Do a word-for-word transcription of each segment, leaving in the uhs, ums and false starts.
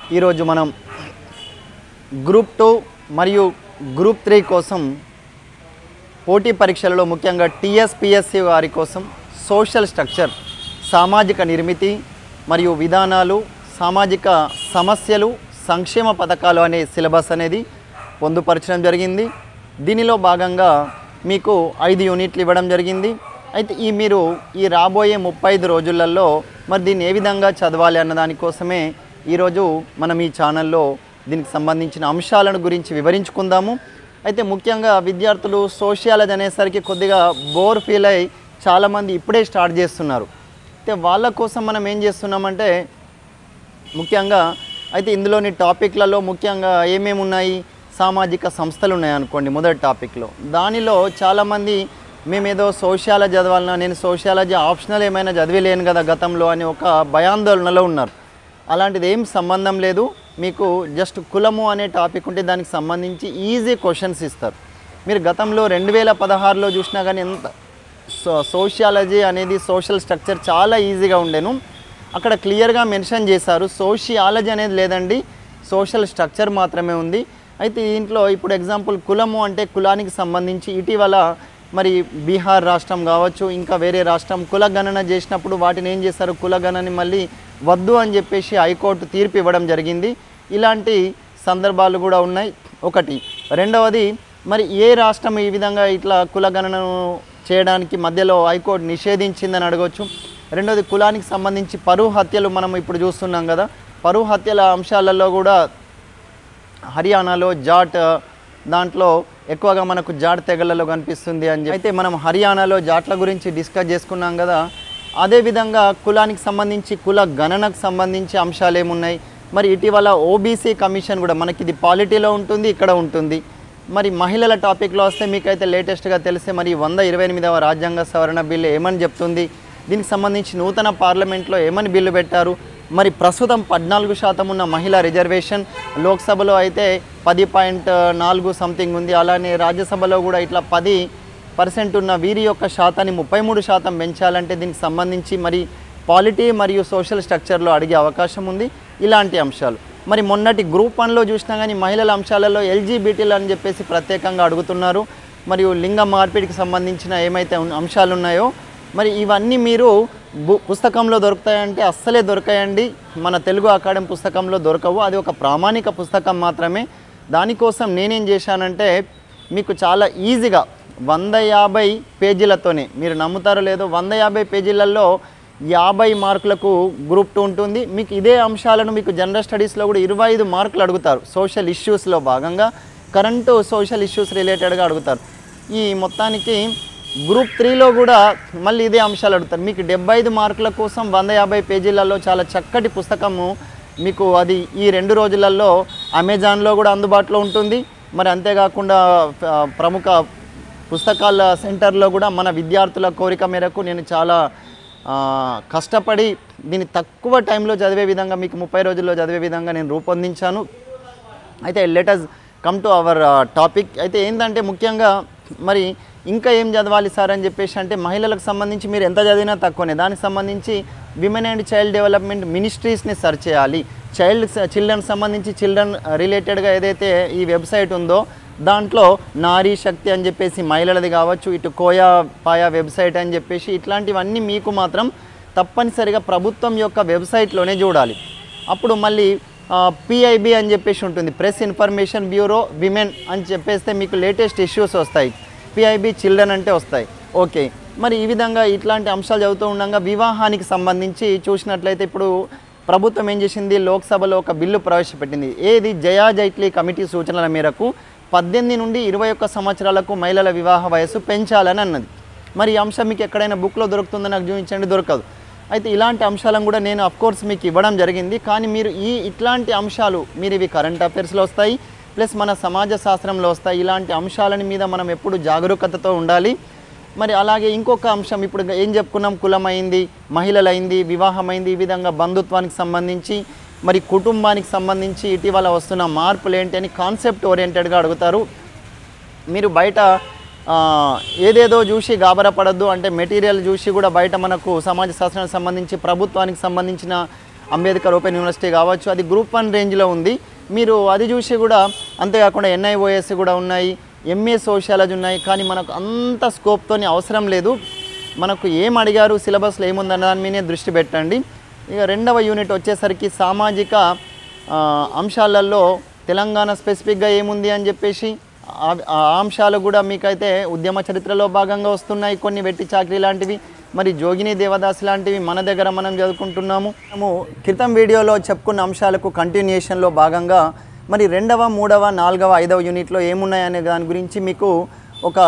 ఈరోజు మనం group two మరియు గ్రూప్ త్రీ కోసం పోటీ పరీక్షలలో ముఖ్యంగా టీఎస్పీఎస్సీ వారి కోసం సోషల్ స్ట్రక్చర్, సామాజిక నిర్మితి మరియు విధానాలు, సామాజిక సమస్యలు, సంక్షేమ పథకాలు అనే సిలబస్ అనేది పొందుపరచడం జరిగింది. దీనిలో భాగంగా మీకు ఐదు యూనిట్లు ఇవ్వడం జరిగింది. అయితే ఈ మీరు ఈ రాబోయే ముప్పై ఐదు రోజులలో మరి దీన్ని ఏ విధంగా చదవాలి అన్న దానికోసమే ఈరోజు మనం ఈ ఛానల్లో దీనికి సంబంధించిన అంశాలను గురించి వివరించుకుందాము. అయితే ముఖ్యంగా విద్యార్థులు సోషియాలజీ అనేసరికి కొద్దిగా బోర్ ఫీల్ అయ్యి చాలామంది ఇప్పుడే స్టార్ట్ చేస్తున్నారు. అయితే వాళ్ళ కోసం మనం ఏం చేస్తున్నామంటే ముఖ్యంగా అయితే ఇందులోని టాపిక్లలో ముఖ్యంగా ఏమేమి ఉన్నాయి, సామాజిక సంస్థలు ఉన్నాయి అనుకోండి మొదటి టాపిక్లో. దానిలో చాలామంది మేమేదో సోషియాలజీ చదవాలన్నా, నేను సోషియాలజీ ఆప్షనల్ ఏమైనా చదివేలేను కదా గతంలో అని ఒక భయాందోళనలో ఉన్నారు. అలాంటిది ఏం సంబంధం లేదు. మీకు జస్ట్ కులము అనే టాపిక్ ఉంటే దానికి సంబంధించి ఈజీ క్వశ్చన్స్ ఇస్తారు. మీరు గతంలో రెండు వేల పదహారులో చూసినా కానీ ఎంత సో సోషియాలజీ అనేది సోషల్ స్ట్రక్చర్ చాలా ఈజీగా ఉండేను. అక్కడ క్లియర్గా మెన్షన్ చేశారు సోషియాలజీ అనేది లేదండి, సోషల్ స్ట్రక్చర్ మాత్రమే ఉంది. అయితే దీంట్లో ఇప్పుడు ఎగ్జాంపుల్ కులము అంటే కులానికి సంబంధించి ఇటీవల మరి బీహార్ రాష్ట్రం కావచ్చు, ఇంకా వేరే రాష్ట్రం కుల గణన చేసినప్పుడు వాటిని ఏం చేశారు, కుల గణనని మళ్ళీ వద్దు అని చెప్పేసి హైకోర్టు తీర్పు ఇవ్వడం జరిగింది. ఇలాంటి సందర్భాలు కూడా ఉన్నాయి ఒకటి. రెండవది మరి ఏ రాష్ట్రం ఈ విధంగా ఇట్లా కుల గణనను చేయడానికి మధ్యలో హైకోర్టు నిషేధించిందని అడగవచ్చు. రెండవది కులానికి సంబంధించి పరువు హత్యలు మనం ఇప్పుడు చూస్తున్నాం కదా, పరువు హత్యల అంశాలలో కూడా హర్యానాలో జాట్ దాంట్లో ఎక్కువగా మనకు జాట్ తెగలలో కనిపిస్తుంది అని చెప్పి అయితే మనం హర్యానాలో జాట్ల గురించి డిస్కస్ చేసుకున్నాం కదా. అదేవిధంగా కులానికి సంబంధించి కుల గణనకు సంబంధించి అంశాలు ఏమున్నాయి, మరి ఇటీవల ఓబీసీ కమిషన్ కూడా మనకి ఇది పాలిటీలో ఉంటుంది, ఇక్కడ ఉంటుంది. మరి మహిళల టాపిక్లో వస్తే మీకైతే లేటెస్ట్గా తెలిసే మరి వంద ఇరవై ఎనిమిదవ రాజ్యాంగ సవరణ బిల్లు ఏమని చెప్తుంది, దీనికి సంబంధించి నూతన పార్లమెంట్లో ఏమని బిల్లు పెట్టారు. మరి ప్రస్తుతం పద్నాలుగు శాతం ఉన్న మహిళా రిజర్వేషన్ లోక్సభలో అయితే పది పాయింట్ నాలుగు సంథింగ్ ఉంది. అలానే రాజ్యసభలో కూడా ఇట్లా పది పర్సెంట్ ఉన్న వీరి యొక్క శాతాన్ని ముప్పై మూడు శాతం పెంచాలంటే దీనికి సంబంధించి మరి పాలిటీ మరియు సోషల్ స్ట్రక్చర్లో అడిగే అవకాశం ఉంది. ఇలాంటి అంశాలు మరి మొన్నటి గ్రూప్ వన్లో చూసినా కానీ మహిళల అంశాలలో ఎల్జీబీటీలు అని చెప్పేసి ప్రత్యేకంగా అడుగుతున్నారు. మరియు లింగ మార్పిడికి సంబంధించిన ఏమైతే అంశాలు ఉన్నాయో మరి ఇవన్నీ మీరు పుస్తకంలో దొరుకుతాయంటే అస్సలే దొరకాయండి, మన తెలుగు అకాడమీ పుస్తకంలో దొరకవు. అది ఒక ప్రామాణిక పుస్తకం మాత్రమే. దానికోసం నేనేం చేశానంటే మీకు చాలా ఈజీగా వంద యాభై పేజీలతోనే, మీరు నమ్ముతారో లేదో, వంద యాభై పేజీలలో యాభై మార్కులకు గ్రూప్ టూ ఉంటుంది. మీకు ఇదే అంశాలను మీకు జనరల్ స్టడీస్లో కూడా ఇరవై ఐదు మార్కులు అడుగుతారు. సోషల్ ఇష్యూస్లో భాగంగా కరెంటు సోషల్ ఇష్యూస్ రిలేటెడ్గా అడుగుతారు. ఈ మొత్తానికి గ్రూప్ త్రీలో కూడా మళ్ళీ ఇదే అంశాలు అడుగుతారు. మీకు డెబ్బై ఐదు మార్కుల కోసం వంద యాభై పేజీలలో చాలా చక్కటి పుస్తకము మీకు అది ఈ రెండు రోజులలో అమెజాన్లో కూడా అందుబాటులో ఉంటుంది. మరి అంతేకాకుండా ప్రముఖ పుస్తకాల సెంటర్లో కూడా మన విద్యార్థుల కోరిక మేరకు నేను చాలా కష్టపడి దీన్ని తక్కువ టైంలో చదివే విధంగా మీకు ముప్పై రోజుల్లో చదివే విధంగా నేను రూపొందించాను. అయితే let us come to our topic. అయితే ఏంటంటే ముఖ్యంగా మరి ఇంకా ఏం చదవాలి సార్ అని చెప్పేసి అంటే మహిళలకు సంబంధించి మీరు ఎంత చదివినా తక్కువనే. దానికి సంబంధించి విమెన్ అండ్ చైల్డ్ డెవలప్మెంట్ మినిస్ట్రీస్ని సెర్చ్ చేయాలి. చైల్డ్ చిల్డ్రన్ సంబంధించి చిల్డ్రన్ రిలేటెడ్గా ఏదైతే ఈ వెబ్సైట్ ఉందో దాంట్లో నారీ శక్తి అని చెప్పేసి మహిళలది కావచ్చు, ఇటు కోయా పాయా వెబ్సైట్ అని చెప్పేసి ఇట్లాంటివన్నీ మీకు మాత్రం తప్పనిసరిగా ప్రభుత్వం యొక్క వెబ్సైట్లోనే చూడాలి. అప్పుడు మళ్ళీ పిఐబి అని చెప్పేసి ఉంటుంది, ప్రెస్ ఇన్ఫర్మేషన్ బ్యూరో విమెన్ అని చెప్పేస్తే మీకు లేటెస్ట్ ఇష్యూస్ వస్తాయి. పిఐబి చిల్డ్రన్ అంటే వస్తాయి. ఓకే, మరి ఈ విధంగా ఇట్లాంటి అంశాలు చదువుతూ ఉండగా వివాహానికి సంబంధించి చూసినట్లయితే ఇప్పుడు ప్రభుత్వం ఏం చేసింది, లోక్సభలో ఒక బిల్లు ప్రవేశపెట్టింది. ఏది జయా జైట్లీ కమిటీ సూచనల మేరకు పద్దెనిమిది నుండి ఇరవై ఒక్క సంవత్సరాలకు మహిళల వివాహ వయస్సు పెంచాలని అన్నది. మరి ఈ అంశం మీకు ఎక్కడైనా బుక్లో దొరుకుతుందని నాకు చూపించండి, దొరకదు. అయితే ఇలాంటి అంశాలను కూడా నేను అఫ్కోర్స్ మీకు ఇవ్వడం జరిగింది. కానీ మీరు ఈ ఇట్లాంటి అంశాలు మీరు ఇవి కరెంట్ అఫైర్స్లో వస్తాయి, ప్లస్ మన సమాజ శాస్త్రంలో వస్తాయి. ఇలాంటి అంశాలని మీద మనం ఎప్పుడు జాగరూకతతో ఉండాలి. మరి అలాగే ఇంకొక అంశం ఇప్పుడు ఏం చెప్పుకున్నాం, కులమైంది, మహిళలైంది, వివాహమైంది, ఈ విధంగా బంధుత్వానికి సంబంధించి మరి కుటుంబానికి సంబంధించి ఇటీవల వస్తున్న మార్పులు ఏంటి అని కాన్సెప్ట్ ఓరియంటెడ్గా అడుగుతారు. మీరు బయట ఏదేదో చూసి గాబరపడద్దు, అంటే మెటీరియల్ చూసి కూడా బయట మనకు సమాజ శాస్త్రానికి సంబంధించి ప్రభుత్వానికి సంబంధించిన అంబేద్కర్ ఓపెన్ యూనివర్సిటీ కావచ్చు, అది గ్రూప్ వన్ రేంజ్లో ఉంది. మీరు అది చూసి కూడా, అంతేకాకుండా ఎన్ఐఓఎస్ కూడా ఉన్నాయి, ఎంఏ సోషియాలజీ ఉన్నాయి. కానీ మనకు అంత స్కోప్తోని అవసరం లేదు. మనకు ఏం అడిగారు, సిలబస్లో ఏముందన్న దాని మీదే దృష్టి పెట్టండి. ఇక రెండవ యూనిట్ వచ్చేసరికి సామాజిక అంశాలలో తెలంగాణ స్పెసిఫిక్గా ఏముంది అని చెప్పేసి ఆ అంశాలు కూడా మీకైతే ఉద్యమ చరిత్రలో భాగంగా వస్తున్నాయి. కొన్ని వెట్టి చాకరీ లాంటివి, మరి జోగిని దేవదాస్ లాంటివి మన దగ్గర మనం చదువుకుంటున్నాము. మనము క్రితం వీడియోలో చెప్పుకున్న అంశాలకు కంటిన్యూషన్లో భాగంగా మరి రెండవ మూడవ నాలుగవ ఐదవ యూనిట్లో ఏమున్నాయనే దాని గురించి మీకు ఒక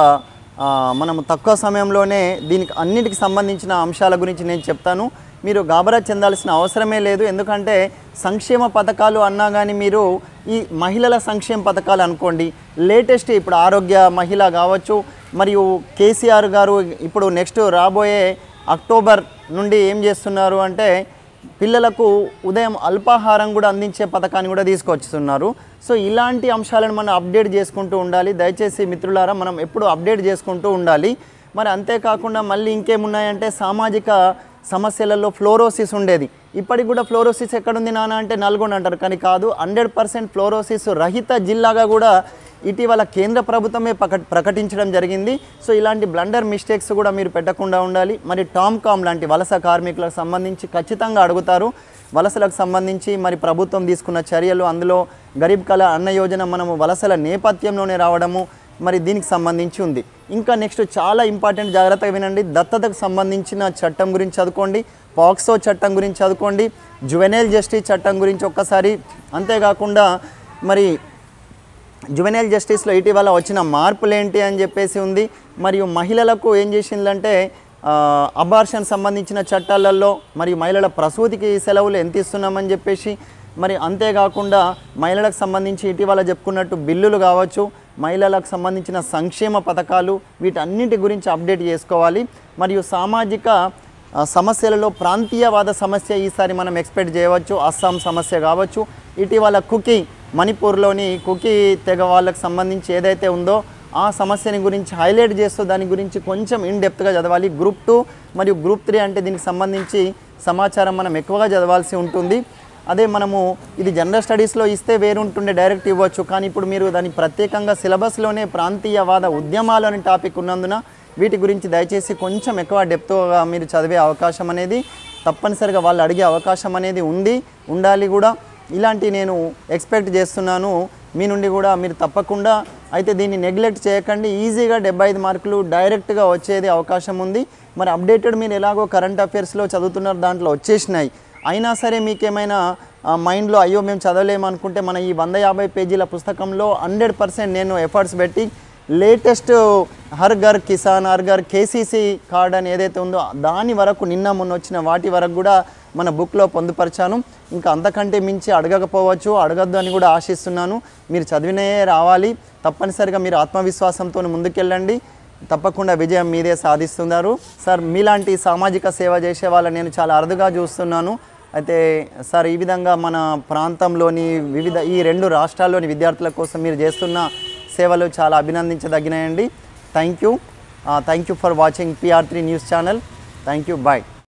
మనము తక్కువ సమయంలోనే దీనికి అన్నిటికి సంబంధించిన అంశాల గురించి నేను చెప్తాను. మీరు గాబరా చెందాల్సిన అవసరమే లేదు. ఎందుకంటే సంక్షేమ పథకాలు అన్నా కానీ మీరు ఈ మహిళల సంక్షేమ పథకాలు అనుకోండి, లేటెస్ట్ ఇప్పుడు ఆరోగ్య మహిళ కావచ్చు, మరియు కేసీఆర్ గారు ఇప్పుడు నెక్స్ట్ రాబోయే అక్టోబర్ నుండి ఏం చేస్తున్నారు అంటే పిల్లలకు ఉదయం అల్పాహారం కూడా అందించే పథకాన్ని కూడా తీసుకొస్తున్నారు. సో ఇలాంటి అంశాలను మనం అప్డేట్ చేసుకుంటూ ఉండాలి. దయచేసి మిత్రులారా, మనం ఎప్పుడు అప్డేట్ చేసుకుంటూ ఉండాలి. మరి అంతేకాకుండా మళ్ళీ ఇంకేమున్నాయంటే సామాజిక సమస్యలలో ఫ్లోరోసిస్ ఉండేది. ఇప్పటికి కూడా ఫ్లోరోసిస్ ఎక్కడుంది నాన్న అంటే నల్గొండ అంటారు, కానీ కాదు. హండ్రెడ్ పర్సెంట్ ఫ్లోరోసిస్ రహిత జిల్లాగా కూడా ఇటీవల కేంద్ర ప్రభుత్వమే ప్రకటించడం జరిగింది. సో ఇలాంటి బ్లండర్ మిస్టేక్స్ కూడా మీరు పెట్టకుండా ఉండాలి. మరి టామ్ కామ్ లాంటి వలస కార్మికులకు సంబంధించి ఖచ్చితంగా అడుగుతారు. వలసలకు సంబంధించి మరి ప్రభుత్వం తీసుకున్న చర్యలు, అందులో గరీబ్ కళ అన్న యోజన మనము వలసల నేపథ్యంలోనే రావడము, మరి దీనికి సంబంధించి ఉంది. ఇంకా నెక్స్ట్ చాలా ఇంపార్టెంట్, జాగ్రత్తగా వినండి. దత్తతకు సంబంధించిన చట్టం గురించి చదువుకోండి, పాక్సో చట్టం గురించి చదువుకోండి, జువెనైల్ జస్టిస్ చట్టం గురించి ఒక్కసారి. అంతేకాకుండా మరి జువెనైల్ జస్టిస్లో ఇటీవల వచ్చిన మార్పులు ఏంటి అని చెప్పేసి ఉంది. మరియు మహిళలకు ఏం చేసిందంటే అబార్షన్ సంబంధించిన చట్టాలలో మరియు మహిళల ప్రసూతికి సెలవులు ఎంత ఇస్తున్నామని చెప్పేసి, మరి అంతేకాకుండా మహిళలకు సంబంధించి ఇటీవల చెప్పుకున్నట్టు బిల్లులు కావచ్చు, మహిళలకు సంబంధించిన సంక్షేమ పథకాలు, వీటన్నిటి గురించి అప్డేట్ చేసుకోవాలి. మరియు సామాజిక సమస్యలలో ప్రాంతీయవాద సమస్య ఈసారి మనం ఎక్స్పెక్ట్ చేయవచ్చు. అస్సాం సమస్య కావచ్చు, ఇటీవల కుకీ మణిపూర్లోని కుకీ తెగ వాళ్ళకు సంబంధించి ఏదైతే ఉందో ఆ సమస్యని గురించి హైలైట్ చేస్తూ దాని గురించి కొంచెం ఇన్ డెప్త్గా చదవాలి. గ్రూప్ టూ మరియు గ్రూప్ త్రీ అంటే దీనికి సంబంధించి సమాచారం మనం ఎక్కువగా చదవాల్సి ఉంటుంది. అదే మనము ఇది జనరల్ స్టడీస్లో ఇస్తే వేరుంటుండే, డైరెక్ట్ ఇవ్వచ్చు. కానీ ఇప్పుడు మీరు దాని ప్రత్యేకంగా సిలబస్లోనే ప్రాంతీయవాద ఉద్యమాలు అనే టాపిక్ ఉన్నందున వీటి గురించి దయచేసి కొంచెం ఎక్కువ డెప్త్గా మీరు చదివే అవకాశం అనేది తప్పనిసరిగా వాళ్ళు అడిగే అవకాశం అనేది ఉంది, ఉండాలి కూడా. ఇలాంటి నేను ఎక్స్పెక్ట్ చేస్తున్నాను మీ నుండి కూడా. మీరు తప్పకుండా అయితే దీన్ని నెగ్లెక్ట్ చేయకండి. ఈజీగా డెబ్బై ఐదు మార్కులు డైరెక్ట్గా వచ్చేది అవకాశం ఉంది. మరి అప్డేటెడ్ మీరు ఎలాగో కరెంట్ అఫైర్స్లో చదువుతున్నారు, దాంట్లో వచ్చేసినాయి. అయినా సరే మీకేమైనా మైండ్లో అయ్యో మేము చదవలేమనుకుంటే మన ఈ వంద యాభై పేజీల పుస్తకంలో హండ్రెడ్ పర్సెంట్ నేను ఎఫర్ట్స్ పెట్టి latest Har Ghar Kisan, Har Ghar KCC card అని ఏదైతే ఉందో దాని వరకు నిన్న మొన్న వచ్చిన వాటి వరకు కూడా మన బుక్లో పొందుపరిచాను. ఇంకా అంతకంటే మించి అడగకపోవచ్చు, అడగద్దు అని కూడా ఆశిస్తున్నాను. మీరు చదివినే రావాలి. తప్పనిసరిగా మీరు ఆత్మవిశ్వాసంతో ముందుకెళ్ళండి. తప్పకుండా విజయం మీదే సాధిస్తున్నారు. సార్ మీలాంటి సామాజిక సేవ చేసే వాళ్ళని నేను చాలా అరుదుగా చూస్తున్నాను. అయితే సార్ ఈ విధంగా మన ప్రాంతంలోని వివిధ ఈ రెండు రాష్ట్రాల్లోని విద్యార్థుల కోసం మీరు చేస్తున్న సేవలు చాలా అభినందించదగినాయండి. Thank you thank you for watching PR three news channel. Thank you, bye.